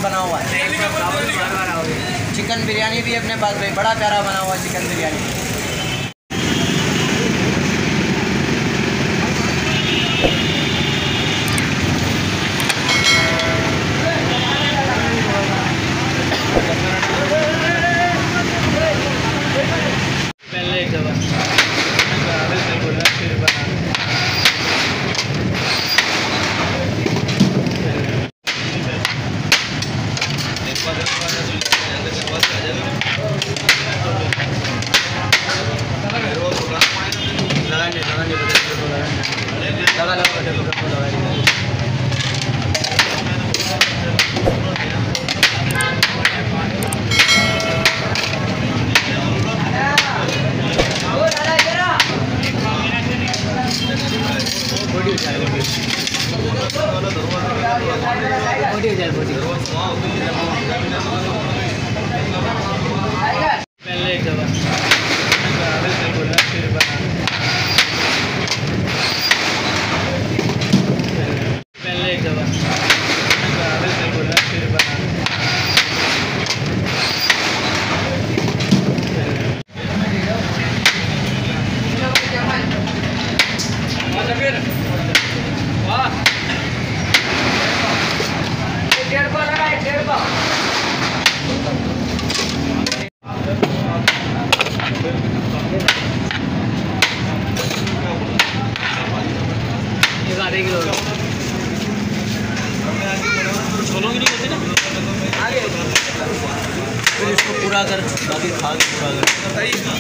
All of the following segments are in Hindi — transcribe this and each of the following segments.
बना हुआ है। चिकन बिरयानी भी अपने पास भाई, बड़ा प्यारा बना हुआ है चिकन बिरयानी। फिर इसको पूरा कर, बाकी खा के पूरा कर।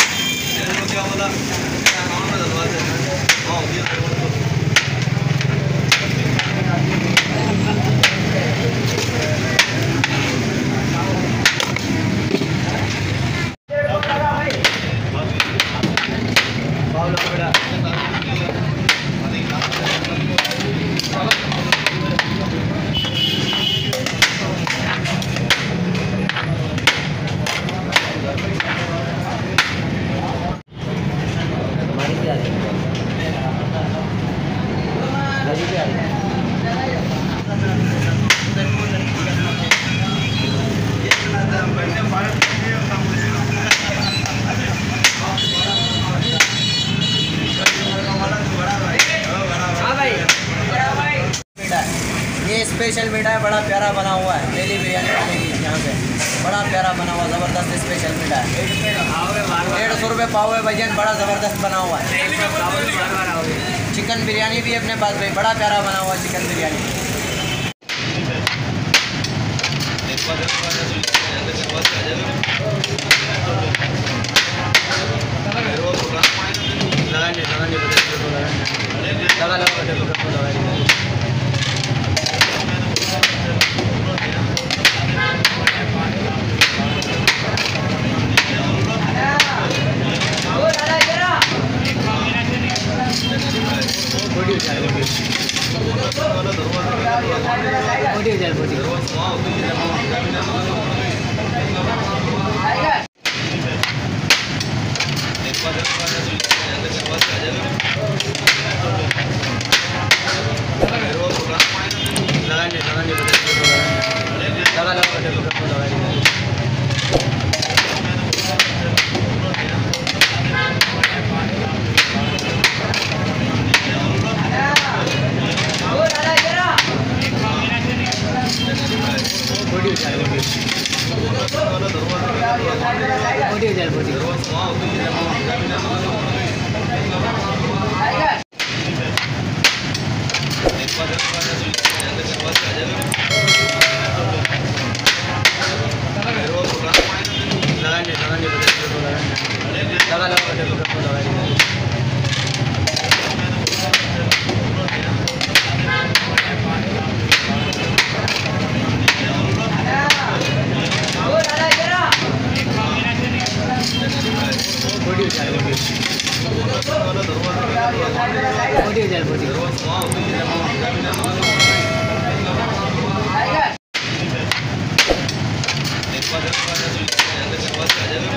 ये स्पेशल मीठा है, बड़ा प्यारा बना हुआ है। डेली बिरयानी बनेगी यहाँ पे, बड़ा प्यारा बना हुआ, ज़बरदस्त स्पेशल मीठा है। 150 रुपये पाव है भजन, बड़ा ज़बरदस्त बना हुआ है। चिकन बिरयानी भी अपने पास भाई, बड़ा प्यारा बना हुआ है चिकन बिरयानी। एक बार